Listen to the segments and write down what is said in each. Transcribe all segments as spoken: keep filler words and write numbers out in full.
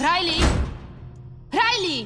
Riley! Riley!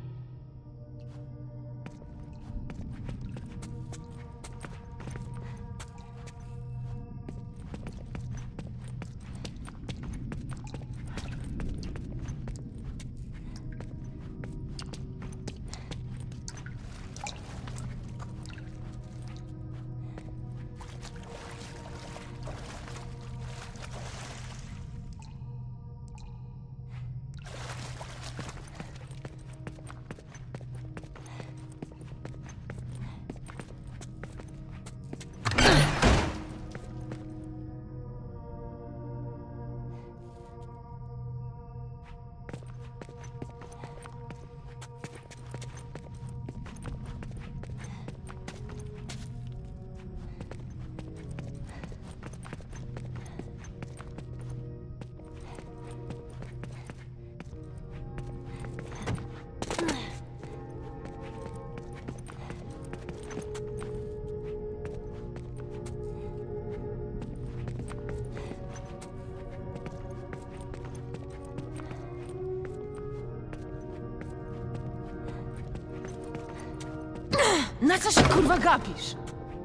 Na co się kurwa gapisz?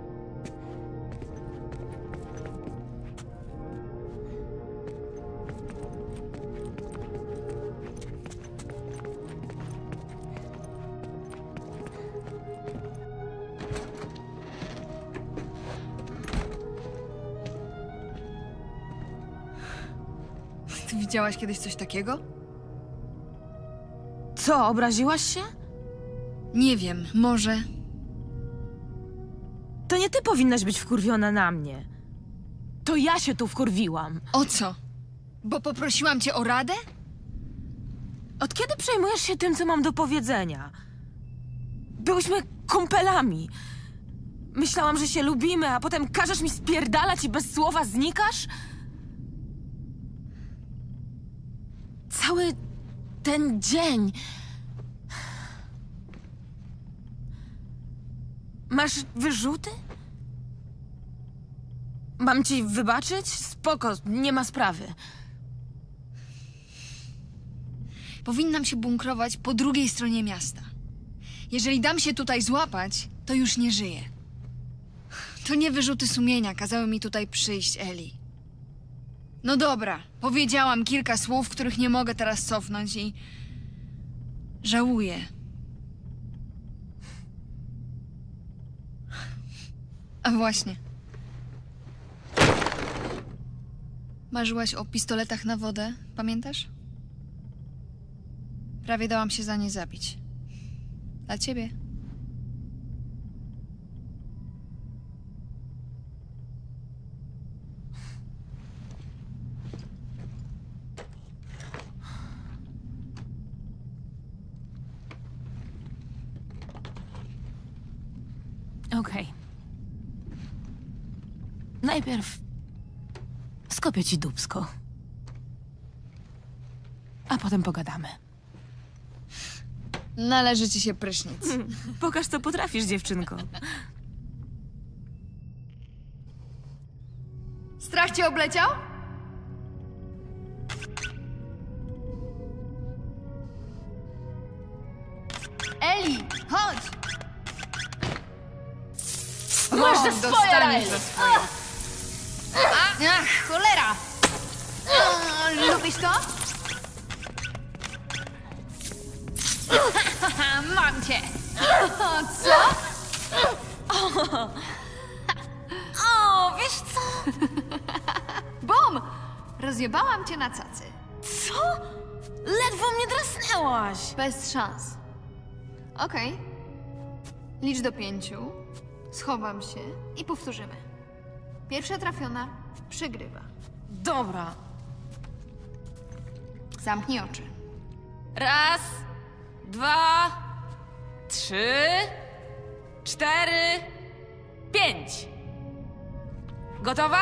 Ty widziałaś kiedyś coś takiego? Co, obraziłaś się? Nie wiem, może... To nie ty powinnaś być wkurwiona na mnie. To ja się tu wkurwiłam. O co? Bo poprosiłam cię o radę? Od kiedy przejmujesz się tym, co mam do powiedzenia? Byłyśmy kumpelami. Myślałam, że się lubimy, a potem każesz mi spierdalać i bez słowa znikasz? Cały ten dzień... Masz wyrzuty? Mam ci wybaczyć? Spoko, nie ma sprawy. Powinnam się bunkrować po drugiej stronie miasta. Jeżeli dam się tutaj złapać, to już nie żyję. To nie wyrzuty sumienia kazały mi tutaj przyjść, Eli. No dobra, powiedziałam kilka słów, których nie mogę teraz cofnąć i... żałuję. A właśnie. Marzyłaś o pistoletach na wodę, pamiętasz? Prawie dałam się za nie zabić. Dla ciebie. Okej. Najpierw skopię ci dupsko. A potem pogadamy. Należy ci się prysznic. Pokaż, co potrafisz, dziewczynko. Strach cię obleciał? Eli, chodź! Masz za O, swoje, dostaniesz Riley! za swoje. Ach, cholera! O, lubisz to? Mam cię! O, co? O, wiesz co? Bum! Rozjebałam cię na cacy. Co? Ledwo mnie drasnęłaś. Bez szans. Okej. Licz do pięciu. Schowam się i powtórzymy. Pierwsza trafiona przegrywa. Dobra. Zamknij oczy. Raz, dwa, trzy, cztery, pięć. Gotowa?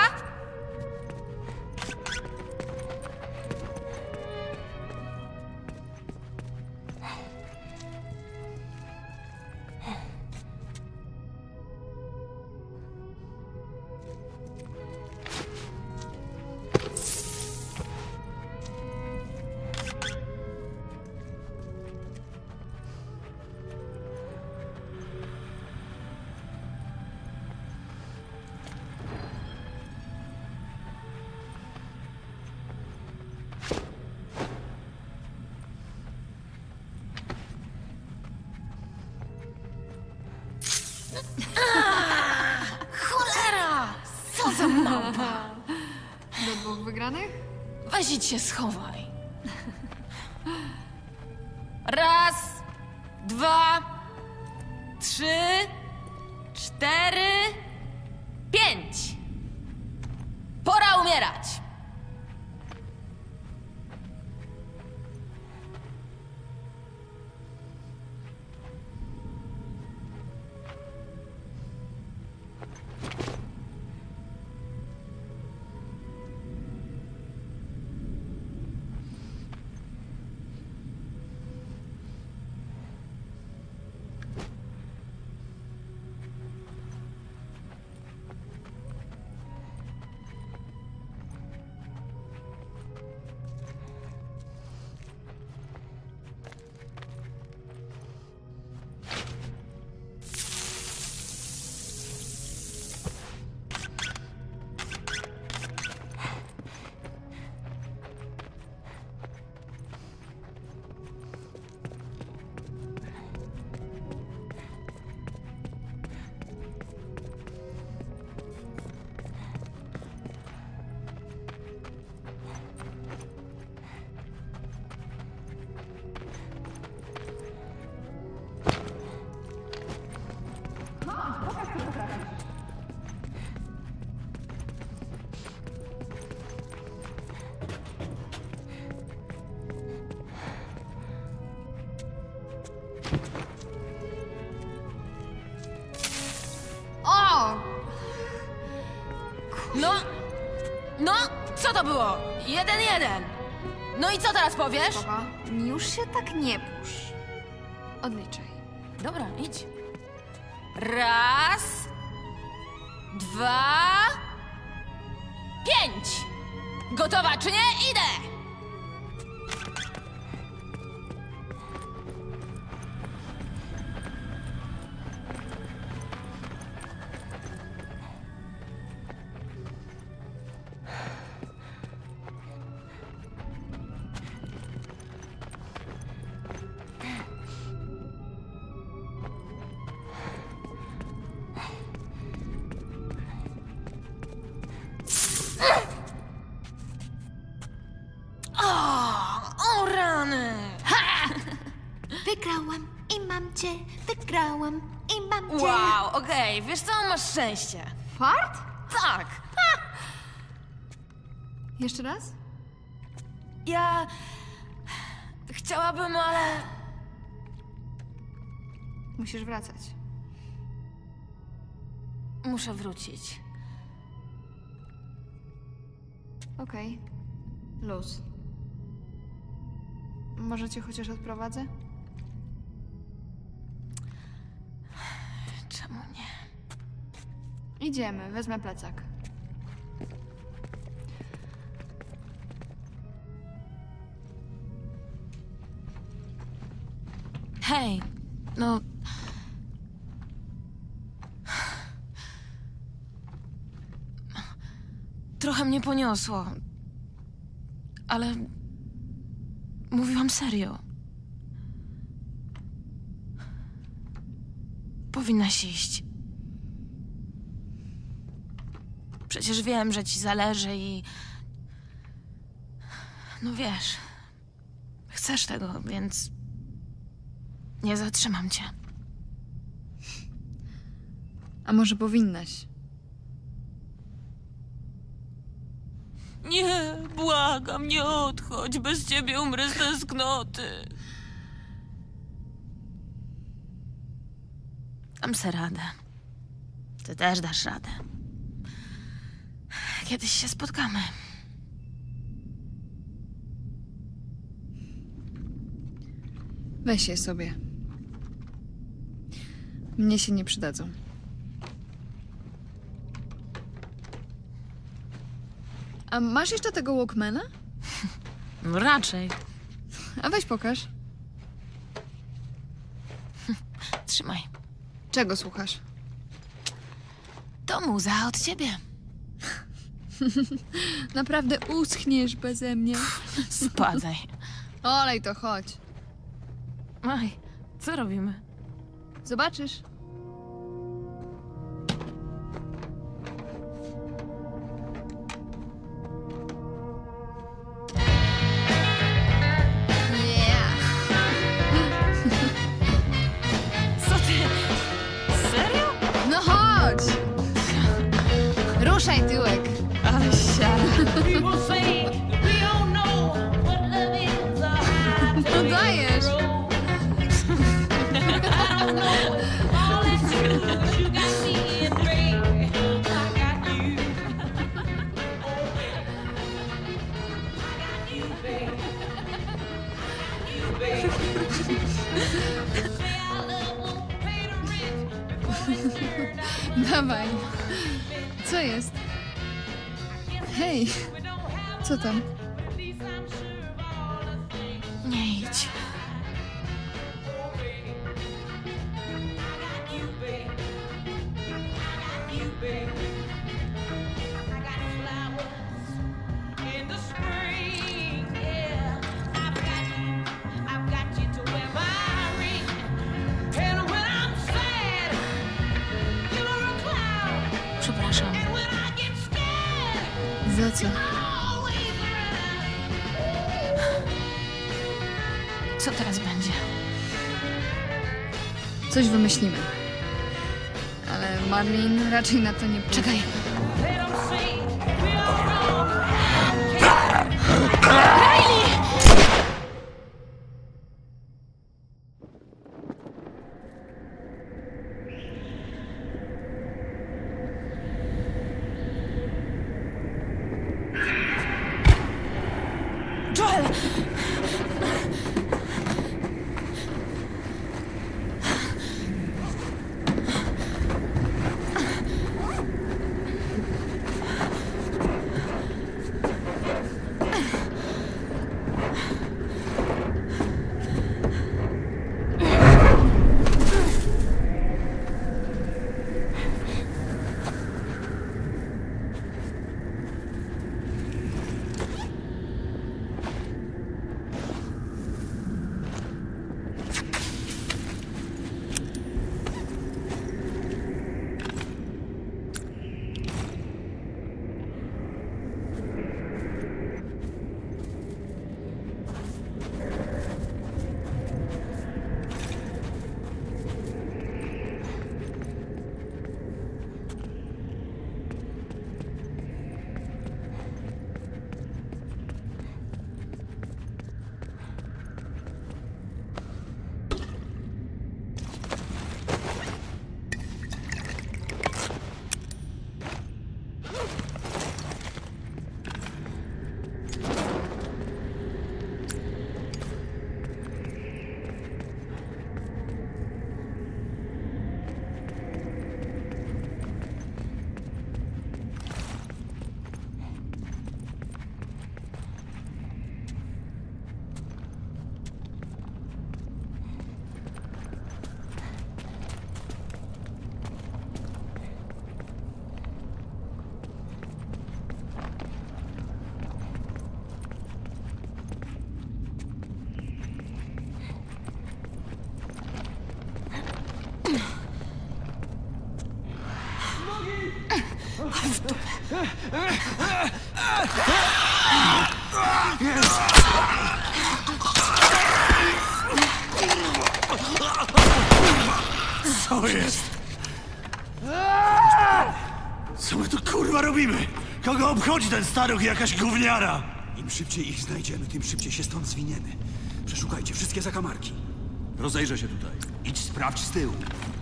Cholera! Co za małpa! Do dwóch wygranych? Weź idź się schowaj. Raz, dwa, trzy, cztery, pięć. Pora umierać. O! No, no, co to było? Jeden, jeden. No i co teraz powiesz? Baba, już się tak nie pusz. Odliczaj. Dobra, idź. Raz, dwa, pięć. Gotowa czy nie? Idę! O, o rany! Wygrałam i mam cię, wygrałam i mam cię. Wow, okej, wiesz co, masz szczęście. Fart? Tak, Jeszcze raz? ja chciałabym, ale Musisz wracać. muszę wrócić. Okej. Luz. Może cię chociaż odprowadzę? Czemu nie? Idziemy, wezmę plecak. Hej, no... Trochę mnie poniosło. Ale... Mówiłam serio. Powinnaś iść. Przecież wiem, że ci zależy i... No wiesz... Chcesz tego, więc... Nie zatrzymam cię. A może powinnaś? Nie, błagam, nie odchodź. Bez ciebie umrę z tęsknoty. Dam se radę. Ty też dasz radę. Kiedyś się spotkamy. Weź je sobie. Mnie się nie przydadzą. A masz jeszcze tego Walkmana? No raczej. A weź pokaż. Trzymaj. Czego słuchasz? To muza od ciebie. Naprawdę uschniesz beze mnie. Spadaj. Olej to, chodź. Oj, co robimy? Zobaczysz. chodź. Ruszaj tyłek. Ale siara. No dajesz. Dawaj. Co jest? Hej, co tam? Nie idź. Przepraszam. Za co? Co teraz będzie? Coś wymyślimy. Ale Marlin raczej na to nie pójdzie. Czekaj. Joel! Co jest? Co my tu kurwa robimy? Kogo obchodzi ten staruch i jakaś gówniara? Im szybciej ich znajdziemy, tym szybciej się stąd zwiniemy. Przeszukajcie wszystkie zakamarki. Rozejrzę się tutaj. Idź sprawdź z tyłu.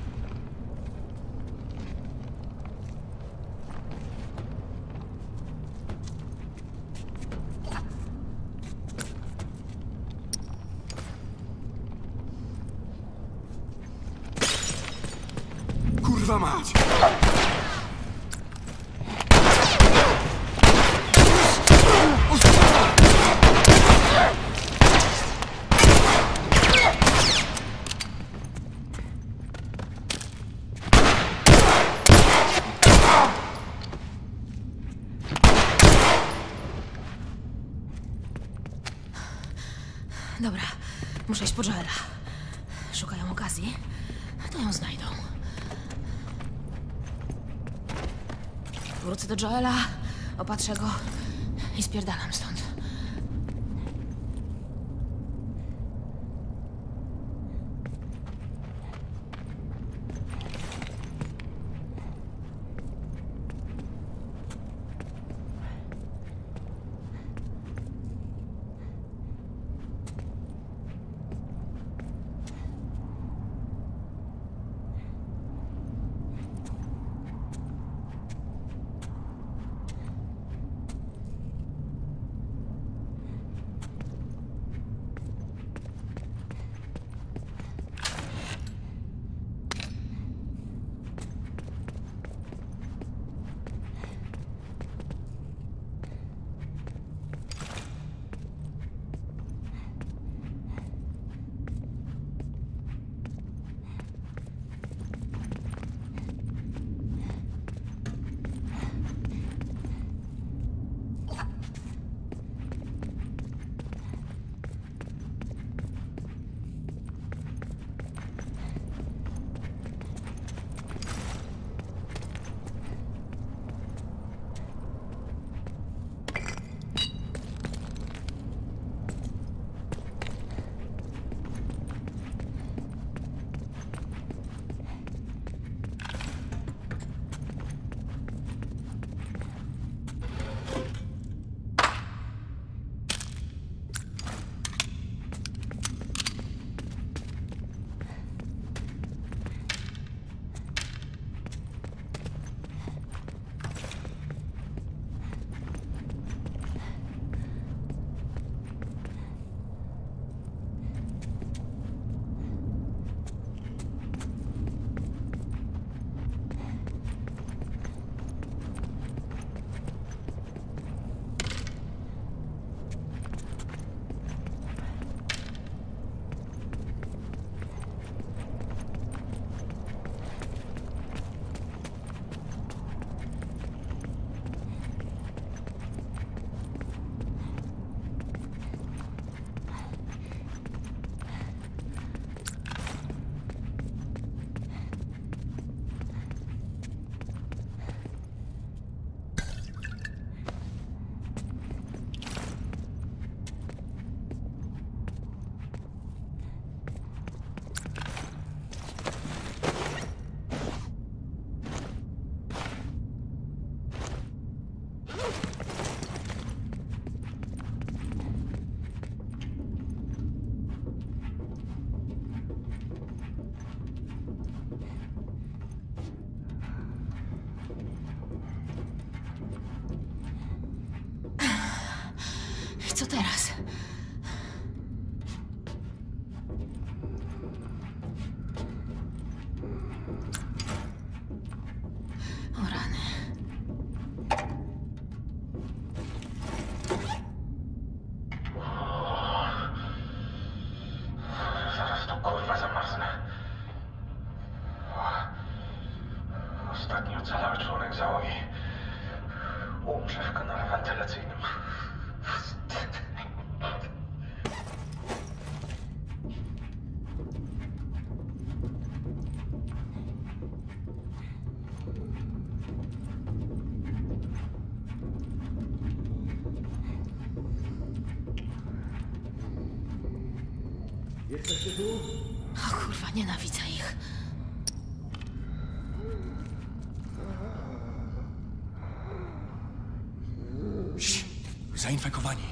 Kurwa mać! Dobra, muszę iść po Joela. Szukają okazji, to ją znajdą. Wrócę do Joela, opatrzę go i spierdalam stąd. O rany. Zaraz tu kurwa zamarznę. Ostatni ocalały członek załogi umrze w kanale wentylacyjnym. Wstyd. O kurwa, nienawidzę ich. Cii, zainfekowani.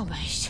obejść.